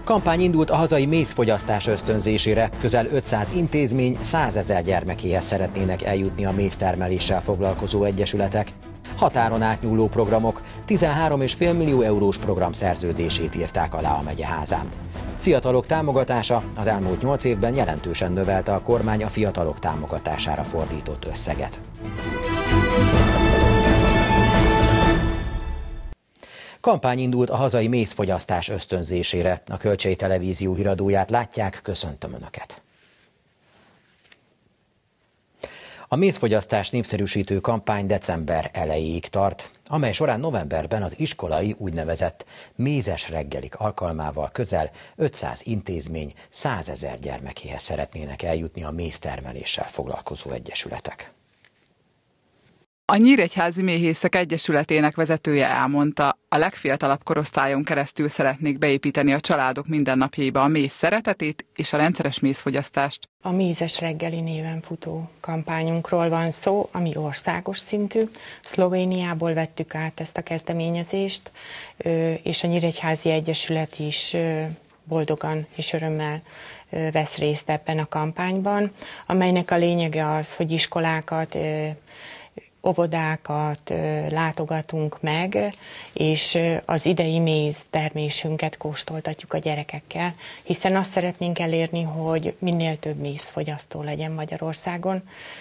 Kampány indult a hazai mézfogyasztás ösztönzésére. Közel 500 intézmény 100 000 gyermekéhez szeretnének eljutni a méztermeléssel foglalkozó egyesületek. Határon átnyúló programok 13,5 millió eurós program szerződését írták alá a megyeházán. Fiatalok támogatása az elmúlt 8 évben jelentősen növelte a kormány a fiatalok támogatására fordított összeget. Kampány indult a hazai mézfogyasztás ösztönzésére. A Kölcsey Televízió híradóját látják, köszöntöm Önöket! A mézfogyasztás népszerűsítő kampány december elejéig tart, amely során novemberben az iskolai úgynevezett mézes reggelik alkalmával közel 500 intézmény 100 000 gyermekéhez szeretnének eljutni a méztermeléssel foglalkozó egyesületek. A Nyíregyházi Méhészek Egyesületének vezetője elmondta, a legfiatalabb korosztályon keresztül szeretnék beépíteni a családok mindennapjaiba a méz szeretetét és a rendszeres mézfogyasztást. A mézes reggeli néven futó kampányunkról van szó, ami országos szintű. Szlovéniából vettük át ezt a kezdeményezést, és a Nyíregyházi Egyesület is boldogan és örömmel vesz részt ebben a kampányban, amelynek a lényege az, hogy iskolákat, óvodákat látogatunk meg, és az idei méz termésünket kóstoltatjuk a gyerekekkel, hiszen azt szeretnénk elérni, hogy minél több mézfogyasztó legyen Magyarországon,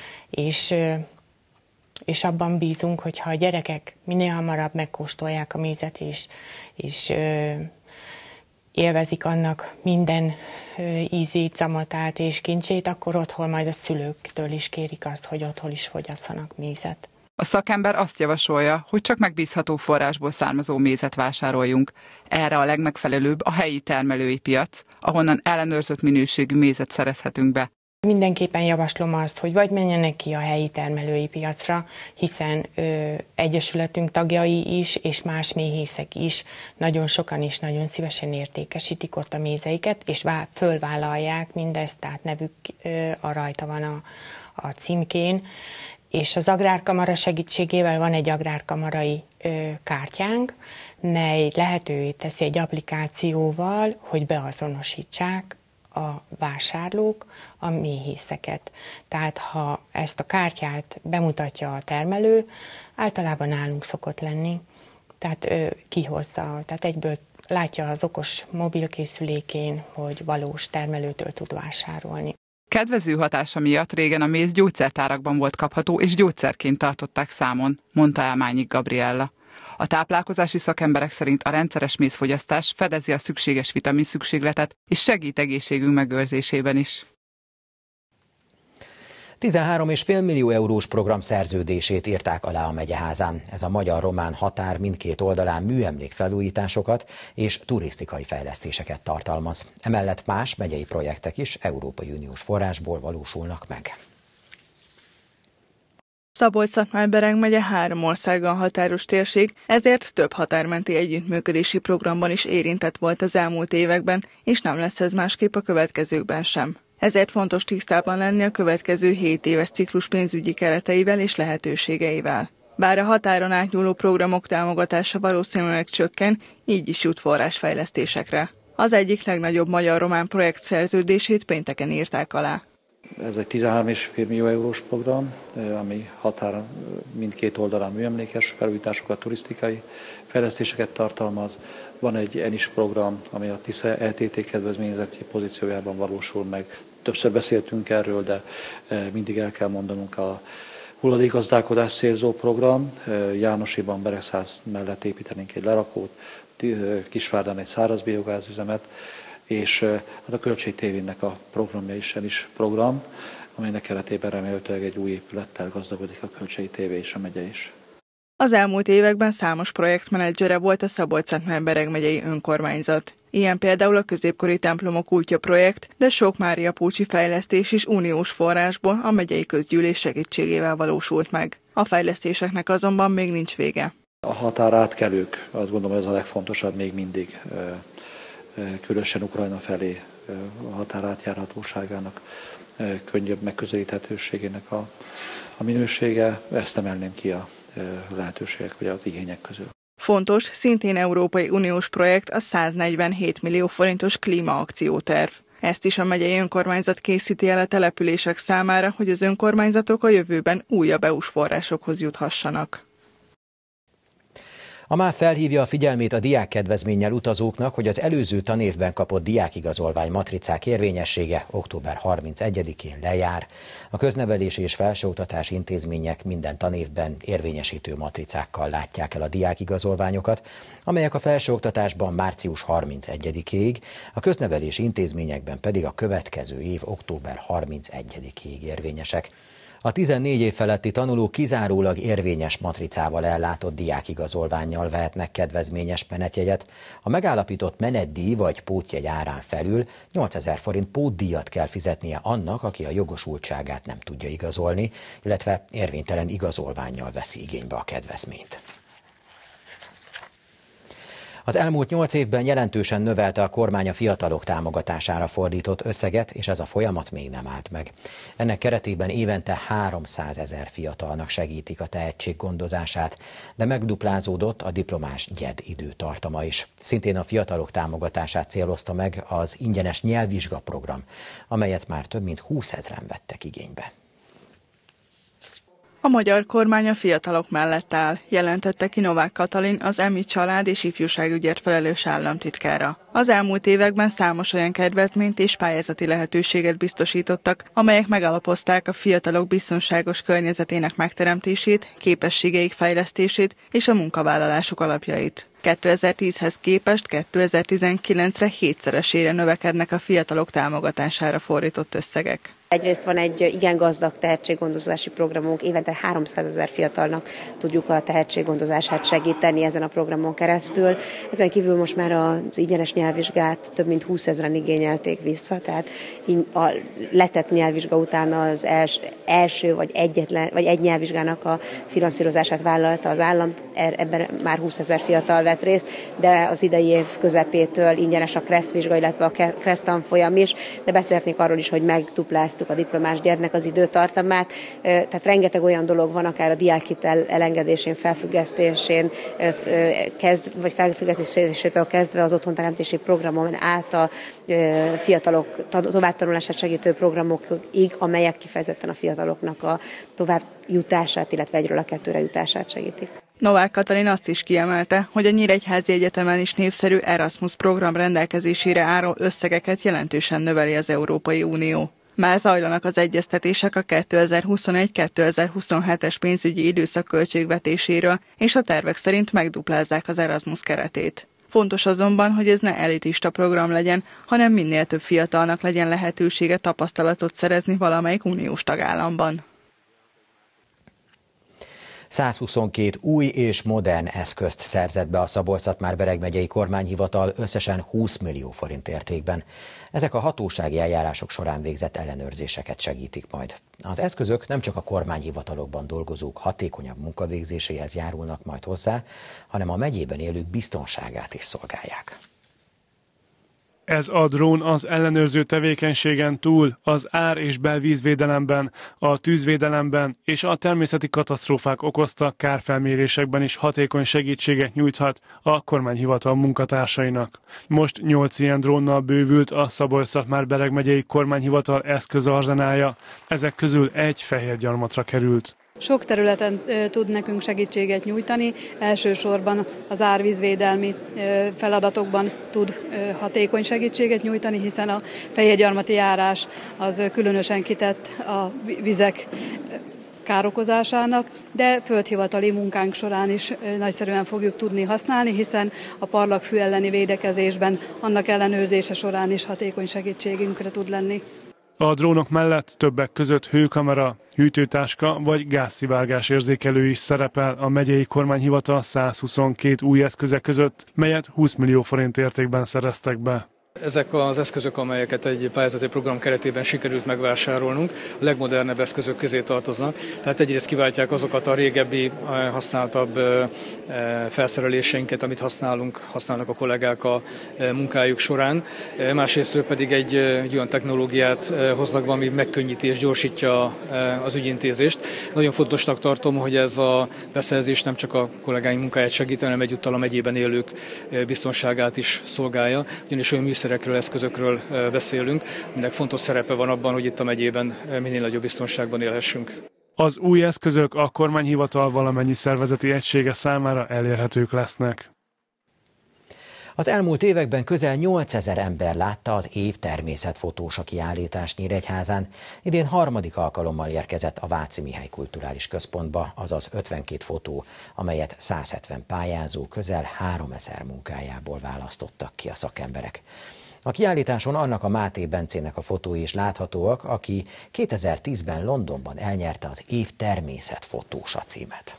és abban bízunk, hogyha a gyerekek minél hamarabb megkóstolják a mézet, és élvezik annak minden ízét, zamatát és kincsét, akkor otthon majd a szülőktől is kérik azt, hogy otthon is fogyasszanak mézet. A szakember azt javasolja, hogy csak megbízható forrásból származó mézet vásároljunk. Erre a legmegfelelőbb a helyi termelői piac, ahonnan ellenőrzött minőségű mézet szerezhetünk be. Mindenképpen javaslom azt, hogy vagy menjenek ki a helyi termelői piacra, hiszen egyesületünk tagjai is, és más méhészek is, nagyon sokan is nagyon szívesen értékesítik ott a mézeiket, és fölvállalják mindezt, tehát nevük rajta van a címkén. És az Agrárkamara segítségével van egy agrárkamarai kártyánk, mely lehetővé teszi egy applikációval, hogy beazonosítsák a vásárlók a méhészeket. Tehát ha ezt a kártyát bemutatja a termelő, általában nálunk szokott lenni, tehát kihozza, tehát egyből látja az okos mobilkészülékén, hogy valós termelőtől tud vásárolni. Kedvező hatása miatt régen a méz gyógyszertárakban volt kapható, és gyógyszerként tartották számon, mondta Elmányik Gabriella. A táplálkozási szakemberek szerint a rendszeres mézfogyasztás fedezi a szükséges vitaminszükségletet, és segít egészségünk megőrzésében is. 13,5 millió eurós program szerződését írták alá a megyeházán. Ez a magyar-román határ mindkét oldalán műemlékfelújításokat és turisztikai fejlesztéseket tartalmaz. Emellett más megyei projektek is Európai Uniós forrásból valósulnak meg. Szabolcs-Szatmár-Bereg megye 3 országgal határos térség, ezért több határmenti együttműködési programban is érintett volt az elmúlt években, és nem lesz ez másképp a következőkben sem. Ezért fontos tisztában lenni a következő 7 éves ciklus pénzügyi kereteivel és lehetőségeivel. Bár a határon átnyúló programok támogatása valószínűleg csökken, így is jut forrásfejlesztésekre. Az egyik legnagyobb magyar-román projekt szerződését pénteken írták alá. Ez egy 13,5 millió eurós program, ami határon mindkét oldalán műemlékes felújításokat, turisztikai fejlesztéseket tartalmaz. Van egy ENIS program, ami a Tisza ETT kedvezményezetti pozíciójában valósul meg. Többször beszéltünk erről, de mindig el kell mondanunk a hulladékgazdálkodás célzó program. Jánosiban Beregszász mellett építenénk egy lerakót, Kisvárdán egy száraz biogázüzemet, és hát a Kölcsey TV-nek a programja is program, amelynek keretében remélhetőleg egy új épülettel gazdagodik a Kölcsey TV és a megye is. Az elmúlt években számos projektmenedzsere volt a Szabolcs-Szatmár-Bereg megyei önkormányzat. Ilyen például a középkori templomok útja projekt, de sok Mária Púcsi fejlesztés is uniós forrásból a megyei közgyűlés segítségével valósult meg. A fejlesztéseknek azonban még nincs vége. A határátkelők, azt gondolom, ez a legfontosabb még mindig, különösen Ukrajna felé a határátjárhatóságának, könnyebb megközelíthetőségének a minősége, ezt emelném ki a lehetőségek vagy az igények közül. Fontos, szintén Európai Uniós projekt a 147 millió forintos klímaakcióterv. Ezt is a megyei önkormányzat készíti el a települések számára, hogy az önkormányzatok a jövőben újabb EU-s forrásokhoz juthassanak. A MÁV felhívja a figyelmét a diákkedvezménnyel utazóknak, hogy az előző tanévben kapott diákigazolvány matricák érvényessége október 31-én lejár. A köznevelési és felsőoktatási intézmények minden tanévben érvényesítő matricákkal látják el a diákigazolványokat, amelyek a felsőoktatásban március 31-ig, a köznevelési intézményekben pedig a következő év október 31-ig érvényesek. A 14 év feletti tanulók kizárólag érvényes matricával ellátott diákigazolvánnyal vehetnek kedvezményes menetjegyet. A megállapított menetdíj vagy pótjegy árán felül 8000 forint pótdíjat kell fizetnie annak, aki a jogosultságát nem tudja igazolni, illetve érvénytelen igazolvánnyal veszi igénybe a kedvezményt. Az elmúlt 8 évben jelentősen növelte a kormány a fiatalok támogatására fordított összeget, és ez a folyamat még nem állt meg. Ennek keretében évente 300 000 fiatalnak segítik a tehetséggondozását, de megduplázódott a diplomás gyed időtartama is. Szintén a fiatalok támogatását célozta meg az ingyenes nyelvvizsga program, amelyet már több mint 20 000-en vettek igénybe. A magyar kormány a fiatalok mellett áll, jelentette ki Novák Katalin, az EMI család és ifjúságügyért felelős államtitkára. Az elmúlt években számos olyan kedvezményt és pályázati lehetőséget biztosítottak, amelyek megalapozták a fiatalok biztonságos környezetének megteremtését, képességeik fejlesztését és a munkavállalásuk alapjait. 2010-hez képest 2019-re 7-szeresére növekednek a fiatalok támogatására fordított összegek. Egyrészt van egy igen gazdag tehetséggondozási programunk, évente 300 000 fiatalnak tudjuk a tehetséggondozását segíteni ezen a programon keresztül. Ezen kívül most már az ingyenes nyelvvizsgát több mint 20 000-en igényelték vissza, tehát a letett nyelvvizsga után az első vagy egy nyelvvizsgának a finanszírozását vállalta az állam, ebben már 20 000 fiatal vett részt, de az idei év közepétől ingyenes a KRESZ vizsga, illetve a KRESZ tanfolyam is, de beszélhetnék arról is, hogy megdupláztuk a diplomás gyermek az időtartamát, tehát rengeteg olyan dolog van, akár a diákhitel elengedésén, felfüggesztésén vagy felfüggesztésétől kezdve az otthonteremtési programon át a fiatalok továbbtanulását segítő programokig, amelyek kifejezetten a fiataloknak a továbbjutását, illetve egyről a kettőre jutását segítik. Novák Katalin azt is kiemelte, hogy a Nyíregyházi Egyetemen is népszerű Erasmus program rendelkezésére álló összegeket jelentősen növeli az Európai Unió. Már zajlanak az egyeztetések a 2021-2027-es pénzügyi időszak költségvetéséről, és a tervek szerint megduplázzák az Erasmus keretét. Fontos azonban, hogy ez ne elitista program legyen, hanem minél több fiatalnak legyen lehetősége tapasztalatot szerezni valamelyik uniós tagállamban. 122 új és modern eszközt szerzett be a Szabolcs-Szatmár-Bereg megyei kormányhivatal összesen 20 millió forint értékben. Ezek a hatósági eljárások során végzett ellenőrzéseket segítik majd. Az eszközök nem csak a kormányhivatalokban dolgozók hatékonyabb munkavégzéséhez járulnak majd hozzá, hanem a megyében élők biztonságát is szolgálják. Ez a drón az ellenőrző tevékenységen túl az ár- és belvízvédelemben, a tűzvédelemben és a természeti katasztrófák okozta kárfelmérésekben is hatékony segítséget nyújthat a kormányhivatal munkatársainak. Most 8 ilyen drónnal bővült a Szabolcs-Szatmár-Bereg megyei kormányhivatal eszközarzenálja, ezek közül egy Fehérgyarmatra került. Sok területen tud nekünk segítséget nyújtani, elsősorban az árvízvédelmi feladatokban tud hatékony segítséget nyújtani, hiszen a fehérgyarmati járás az különösen kitett a vizek károkozásának, de földhivatali munkánk során is nagyszerűen fogjuk tudni használni, hiszen a parlagfű elleni védekezésben, annak ellenőrzése során is hatékony segítségünkre tud lenni. A drónok mellett többek között hőkamera, hűtőtáska vagy gázszivárgás érzékelő is szerepel a megyei kormányhivatal 122 új eszköze között, melyet 20 millió forint értékben szereztek be. Ezek az eszközök, amelyeket egy pályázati program keretében sikerült megvásárolnunk, a legmodernebb eszközök közé tartoznak. Tehát egyrészt kiváltják azokat a régebbi, használtabb felszereléseinket, amit használnak a kollégák a munkájuk során. Másrészt pedig egy olyan technológiát hoznak be, ami megkönnyíti és gyorsítja az ügyintézést. Nagyon fontosnak tartom, hogy ez a beszerzés nem csak a kollégáink munkáját segít, hanem egyúttal a megyében élők biztonságát is szolgálja, ugyanis olyan műszerekről, eszközökről beszélünk, aminek fontos szerepe van abban, hogy itt a megyében minél nagyobb biztonságban élhessünk. Az új eszközök a kormányhivatal valamennyi szervezeti egysége számára elérhetők lesznek. Az elmúlt években közel 8000 ember látta az év természetfotósa kiállítást Nyíregyházán. Idén harmadik alkalommal érkezett a Váci Mihály Kulturális Központba, azaz 52 fotó, amelyet 170 pályázó közel 3000 munkájából választottak ki a szakemberek. A kiállításon annak a Máté Bencének a fotói is láthatóak, aki 2010-ben Londonban elnyerte az év természetfotósa címet.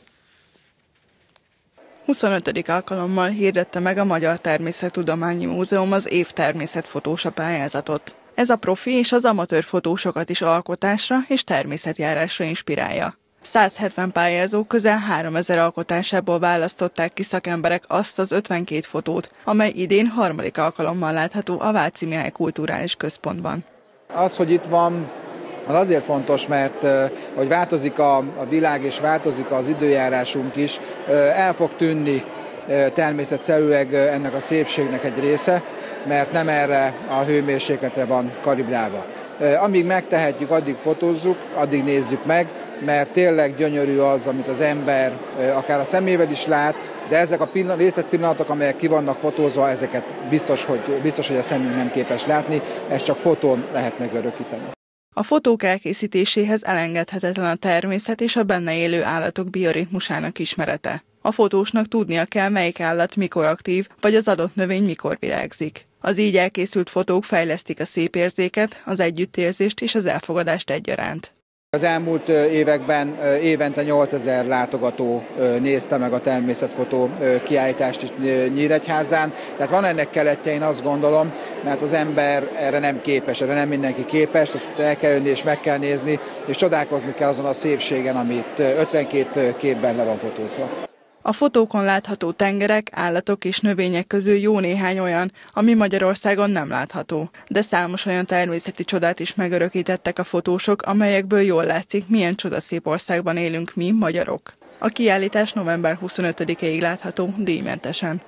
25. alkalommal hirdette meg a Magyar Természettudományi Múzeum az év természetfotósa pályázatot. Ez a profi és az amatőr fotósokat is alkotásra és természetjárásra inspirálja. 170 pályázó közel 3000 alkotásából választották ki szakemberek azt az 52 fotót, amely idén harmadik alkalommal látható a Váci Mihály Kulturális Központban. Az, hogy itt van, az azért fontos, mert hogy változik a világ és változik az időjárásunk is, el fog tűnni természetszerűleg ennek a szépségnek egy része, mert nem erre a hőmérsékletre van kalibrálva. Amíg megtehetjük, addig fotózzuk, addig nézzük meg, mert tényleg gyönyörű az, amit az ember akár a szemével is lát, de ezek a részletpillanatok, amelyek ki vannak fotózva, ezeket biztos, hogy a szemünk nem képes látni, ezt csak fotón lehet megörökíteni. A fotók elkészítéséhez elengedhetetlen a természet és a benne élő állatok bioritmusának ismerete. A fotósnak tudnia kell, melyik állat mikor aktív, vagy az adott növény mikor virágzik. Az így elkészült fotók fejlesztik a szépérzéket, az együttérzést és az elfogadást egyaránt. Az elmúlt években évente 8000 látogató nézte meg a természetfotó kiállítást is Nyíregyházán. Tehát van ennek keletje, én azt gondolom, mert az ember erre nem képes, erre nem mindenki képes, ezt el kell jönni és meg kell nézni, és csodálkozni kell azon a szépségen, amit 52 képben le van fotózva. A fotókon látható tengerek, állatok és növények közül jó néhány olyan, ami Magyarországon nem látható. De számos olyan természeti csodát is megörökítettek a fotósok, amelyekből jól látszik, milyen csodaszép országban élünk mi, magyarok. A kiállítás november 25-ig látható díjmentesen.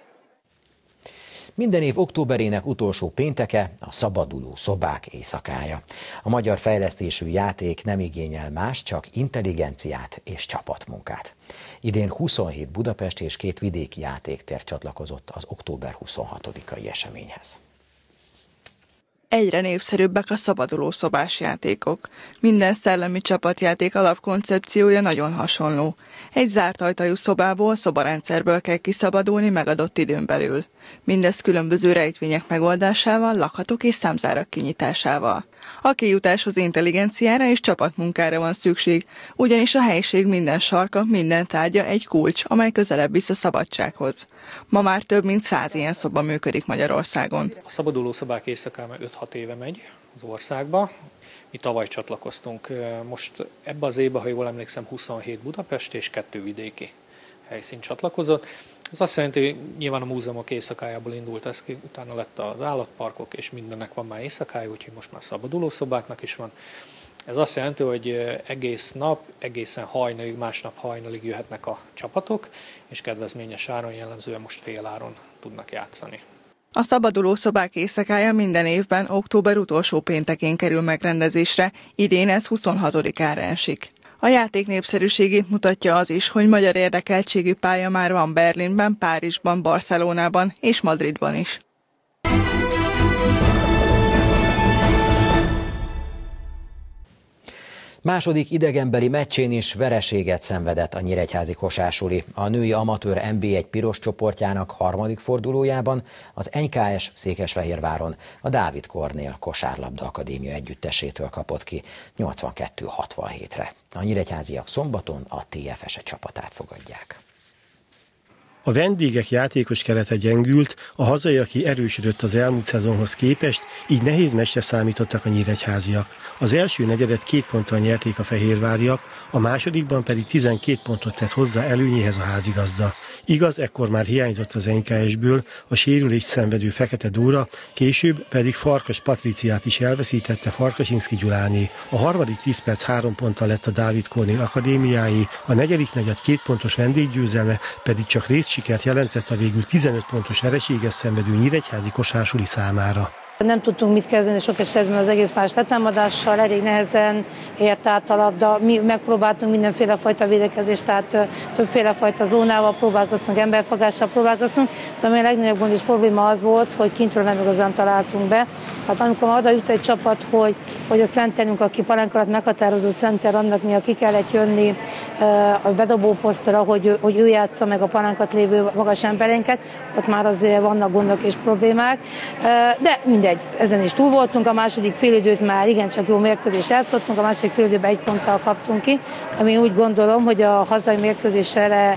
Minden év októberének utolsó pénteke a szabaduló szobák éjszakája. A magyar fejlesztésű játék nem igényel más, csak intelligenciát és csapatmunkát. Idén 27 budapesti és 2 vidéki játéktér csatlakozott az október 26-ai eseményhez. Egyre népszerűbbek a szabaduló szobás játékok. Minden szellemi csapatjáték alapkoncepciója nagyon hasonló. Egy zárt ajtajú szobából, szobarendszerből kell kiszabadulni megadott időn belül. Mindezt különböző rejtvények megoldásával, lakhatok és számzárak kinyitásával. A kijutáshoz intelligenciára és csapatmunkára van szükség, ugyanis a helység minden sarka, minden tárgya egy kulcs, amely közelebb visz a szabadsághoz. Ma már több mint 100 ilyen szoba működik Magyarországon. A szabaduló szobák éjszakája 5-6 éve megy az országba. Mi tavaly csatlakoztunk. Most ebbe az évben, ha jól emlékszem, 27 Budapest és 2 vidéki helyszín csatlakozott. Ez azt jelenti, hogy nyilván a múzeumok éjszakájából indult ez ki, utána lett az állatparkok, és mindennek van már éjszakája, úgyhogy most már szabaduló szobáknak is van. Ez azt jelenti, hogy egész nap, egészen hajnalig, másnap hajnalig jöhetnek a csapatok, és kedvezményes áron, jellemzően most féláron tudnak játszani. A szabaduló szobák éjszakája minden évben október utolsó péntekén kerül megrendezésre, idén ez 26-ára esik. A játék népszerűségét mutatja az is, hogy magyar érdekeltségű pálya már van Berlinben, Párizsban, Barcelonában és Madridban is. Második idegenbeli meccsén is vereséget szenvedett a nyíregyházi kosásuli. A női amatőr NB1 piros csoportjának harmadik fordulójában az NKS Székesfehérváron a Dávid Kornél Kosárlabda Akadémia együttesétől kapott ki 82-67-re. A nyíregyháziak szombaton a TFS csapatát fogadják. A vendégek játékos kerete gyengült, a hazaiak erősödött az elmúlt szezonhoz képest, így nehéz meccsre számítottak a nyíregyháziak. Az első negyedet 2 ponttal nyerték a fehérváriak, a másodikban pedig 12 pontot tett hozzá előnyéhez a házigazda. Igaz, ekkor már hiányzott az NKS-ből a sérülést szenvedő Fekete Dóra, később pedig Farkas Patriciát is elveszítette Farkasinszky Gyuláné. A harmadik 10 perc 3 ponttal lett a Dávid Kornél akadémiáé, a negyedik negyed 2 pontos vendéggyőzelme pedig csak részsikert jelentett a végül 15 pontos vereséget szenvedő nyíregyházi kosársuli számára. Nem tudtunk mit kezdeni sok esetben az egész más letámadással, elég nehezen ért át a labda. Mi megpróbáltunk mindenféle fajta védekezést, tehát többféle fajta zónával próbálkoztunk, emberfogással próbálkoztunk, de ami a legnagyobb gond és probléma az volt, hogy kintről nem igazán találtunk be. Hát amikor oda jut egy csapat, hogy a centerünk, aki palánk alatt meghatározó center, annak néha ki kellett jönni a bedobó posztra, hogy ő játsza meg a palánkat lévő magas emberénket, ott már azért vannak gondok és problémák, de mindegy, ezen is túl voltunk, a második félidőt már igencsak jó mérkőzést játszottunk, a második félidőben 1 ponttal kaptunk ki, ami úgy gondolom, hogy a hazai mérkőzésre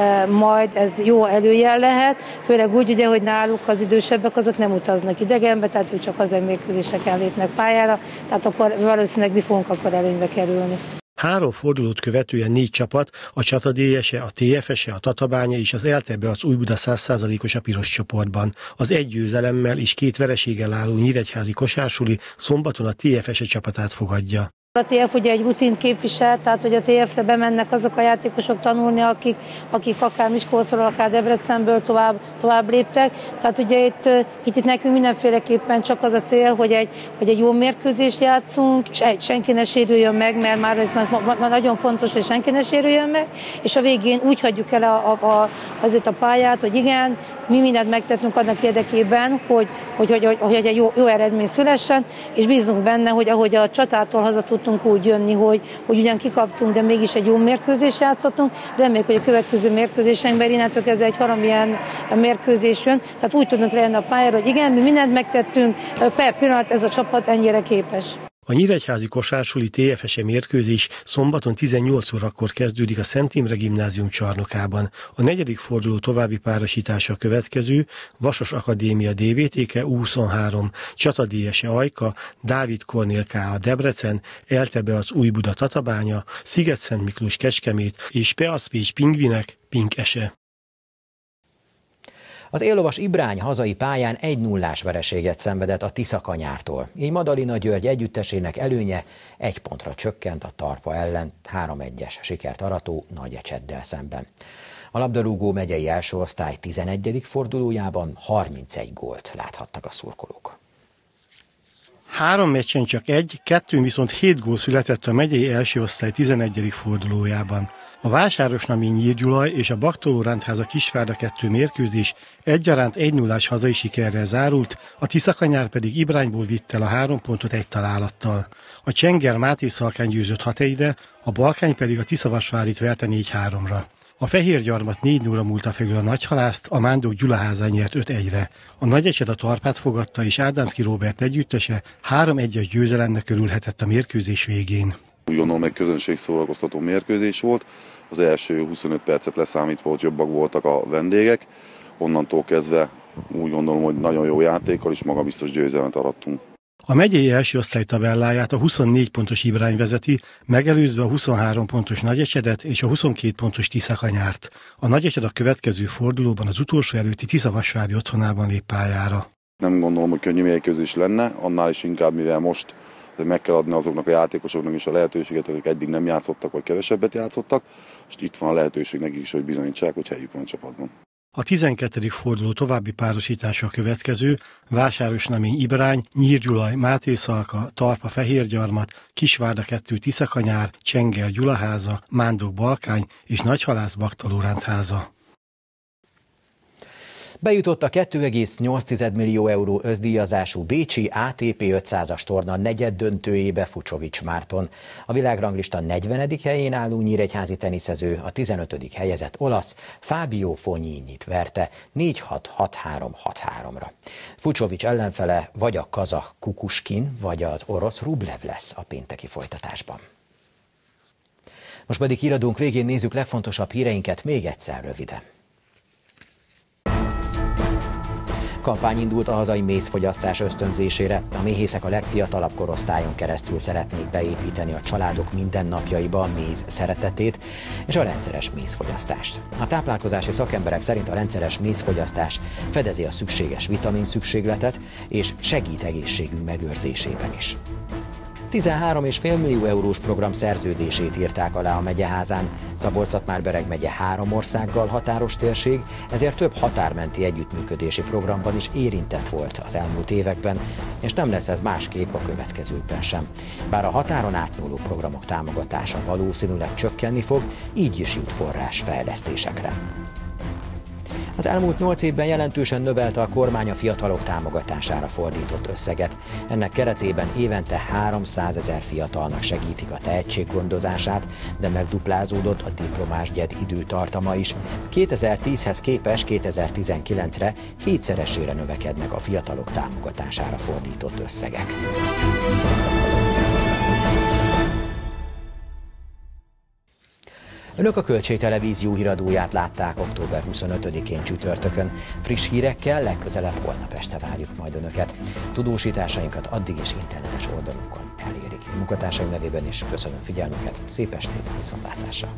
majd ez jó előjel lehet, főleg úgy ugye, hogy náluk az idősebbek azok nem utaznak idegenbe, tehát ők csak hazai mérkőzéseken lépnek pályára, tehát akkor valószínűleg mi fogunk akkor előnybe kerülni. 3 fordulót követően 4 csapat, a Csata DS-e, a TFS-e, a Tatabánya és az ELTE-be az Újbuda 100%-os a piros csoportban. Az 1 győzelemmel és 2 vereséggel álló nyíregyházi kosársuli szombaton a TFS-e csapatát fogadja. A TF ugye egy rutint képvisel, tehát hogy a TF-re bemennek azok a játékosok tanulni, akik akár Miskolcról, akár Debrecenből tovább léptek. Tehát ugye itt nekünk mindenféleképpen csak az a cél, hogy egy jó mérkőzést játszunk, és senki ne sérüljön meg, mert már ez nagyon fontos, hogy senki ne sérüljön meg, és a végén úgy hagyjuk el azért a pályát, hogy igen, mi mindent megtettünk annak érdekében, hogy egy jó eredmény szülessen, és bízunk benne, hogy ahogy a Csatától haza tudtunk úgy jönni, hogy ugyan kikaptunk, de mégis egy jó mérkőzést játszottunk. Reméljük, hogy a következő mérkőzésenkben innentől kezdve egy valamilyen mérkőzés jön. Tehát úgy tudunk lejönni a pályára, hogy igen, mi mindent megtettünk, per pillanat ez a csapat ennyire képes. A nyíregyházi kosársuli TFS-e mérkőzés szombaton 18 órakor kezdődik a Szent Imre Gimnázium csarnokában. A negyedik forduló további párosítása a következő: Vasas Akadémia DVTK U23, Csata DS-e Ajka, Dávid Kornél K.A. Debrecen, ELTE-be az Újbuda Tatabánya, Sziget-Szent Miklós Kecskemét és Peac Pécs Pingvinek Pink-ese. Az éllovas Ibrány hazai pályán 1-0-ás vereséget szenvedett a Tiszakanyártól. Így Madalina György együttesének előnye 1 pontra csökkent a Tarpa ellen 3-1-es sikert arató Nagyecseddel szemben. A labdarúgó megyei első osztály 11. fordulójában 31 gólt láthattak a szurkolók. 3 meccsen csak 1, 2 viszont 7 gól született a megyei első osztály 11. fordulójában. A Vásárosnami Nyírgyulaj és a Baktoló-Rántháza Kisvárda 2 mérkőzés egyaránt 1-0-ás hazai sikerrel zárult, a Tiszakanyár pedig Ibrányból vitt el a 3 pontot 1 találattal. A Csenger Máté Szalkány győzött 6-1-re, a Balkány pedig a Tiszavasvárit verte 4-3-ra. A Fehérgyarmat 4-0-ra múlta felül a Nagyhalászt, a Mándok Gyulaházán nyert 5-1-re. A Nagyecsed a Tarpát fogadta, és Ádámszky Róbert együttese 3-1-es győzelemnek örülhetett a mérkőzés végén. Úgy gondolom, egy közönségszórakoztató mérkőzés volt. Az első 25 percet leszámítva, hogy jobbak voltak a vendégek. Onnantól kezdve úgy gondolom, hogy nagyon jó játékkal és magabiztos győzelmet arattunk. A megyei első osztály tabelláját a 24 pontos Ibrány vezeti, megelőzve a 23 pontos Nagyecsedet és a 22 pontos Tiszakanyárt. A Nagyecsed a következő fordulóban az utolsó előtti Tiszavasvári otthonában lép pályára. Nem gondolom, hogy könnyű mérkőzés lenne, annál is inkább, mivel most meg kell adni azoknak a játékosoknak is a lehetőséget, akik eddig nem játszottak, vagy kevesebbet játszottak, és itt van a lehetőség nekik is, hogy bizonyítsák, hogy helyük van a csapatban. A 12. forduló további párosítása a következő: Vásárosnamény Ibrány, Nyírgyulaj Máté Szalka, Tarpa Fehérgyarmat, Kisvárda 2 Tiszakanyár, Csenger Gyulaháza, Mándok Balkány és Nagyhalász Baktoló-Rántháza. Bejutott a 2,8 millió euró összdíjazású bécsi ATP 500-as torna negyeddöntőjébe Fucsovics Márton. A világranglista 40. helyén álló nyíregyházi teniszező a 15. helyezett olasz Fábio Fogninyit verte 4-6-6-3-6-3-ra. Fucsovics ellenfele vagy a kazah Kukushkin, vagy az orosz Rublev lesz a pénteki folytatásban. Most pedig híradónk végén nézzük legfontosabb híreinket még egyszer röviden. Kampány indult a hazai mézfogyasztás ösztönzésére. A méhészek a legfiatalabb korosztályon keresztül szeretnék beépíteni a családok mindennapjaiba a méz szeretetét és a rendszeres mézfogyasztást. A táplálkozási szakemberek szerint a rendszeres mézfogyasztás fedezi a szükséges vitaminszükségletet és segít egészségünk megőrzésében is. 13,5 millió eurós program szerződését írták alá a megyeházán. Szabolcs-Szatmár-Bereg megye 3 országgal határos térség, ezért több határmenti együttműködési programban is érintett volt az elmúlt években, és nem lesz ez másképp a következőkben sem. Bár a határon átnyúló programok támogatása valószínűleg csökkenni fog, így is jut forrás fejlesztésekre. Az elmúlt 8 évben jelentősen növelte a kormány a fiatalok támogatására fordított összeget. Ennek keretében évente 300 000 fiatalnak segítik a tehetséggondozását, de megduplázódott a diplomás gyed időtartama is. 2010-hez képest 2019-re 7-szeresére növekednek a fiatalok támogatására fordított összegek. Önök a Kölcsey Televízió híradóját látták október 25-én csütörtökön. Friss hírekkel legközelebb holnap este várjuk majd Önöket. Tudósításainkat addig is internetes oldalunkon elérik. Munkatársaim nevében is köszönöm figyelmüket, szép estét, viszontlátásra!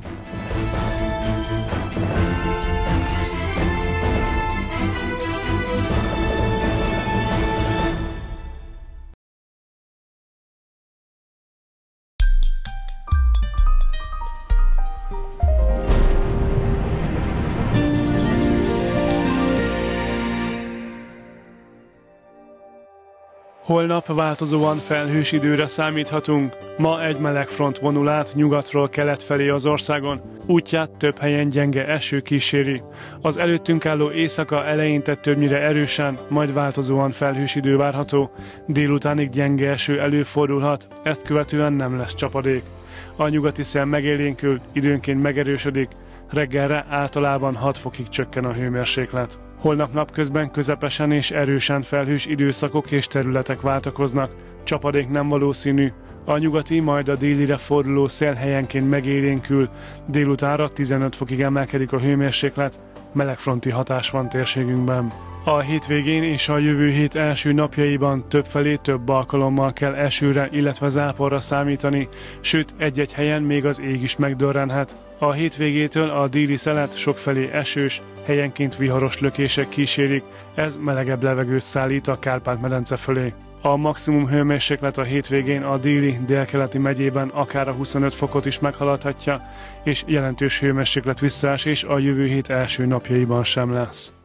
Holnap változóan felhős időre számíthatunk. Ma egy meleg front vonul át nyugatról kelet felé az országon. Útját több helyen gyenge eső kíséri. Az előttünk álló éjszaka eleinte többnyire erősen, majd változóan felhős idő várható. Délutánig gyenge eső előfordulhat, ezt követően nem lesz csapadék. A nyugati szél megélénkül, időnként megerősödik, reggelre általában 6 fokig csökken a hőmérséklet. Holnap napközben közepesen és erősen felhős időszakok és területek váltakoznak. Csapadék nem valószínű. A nyugati, majd a délire forduló szél helyenként megélénkül. Délutánra 15 fokig emelkedik a hőmérséklet. Melegfronti hatás van térségünkben. A hétvégén és a jövő hét első napjaiban többfelé több alkalommal kell esőre, illetve záporra számítani, sőt egy-egy helyen még az ég is megdörrenhet. A hétvégétől a déli szelet sokfelé esős, helyenként viharos lökések kísérik, ez melegebb levegőt szállít a Kárpát-medence fölé. A maximum hőmérséklet a hétvégén a déli, délkeleti megyében akár a 25 fokot is meghaladhatja, és jelentős hőmérséklet visszaesés a jövő hét első napjaiban sem lesz.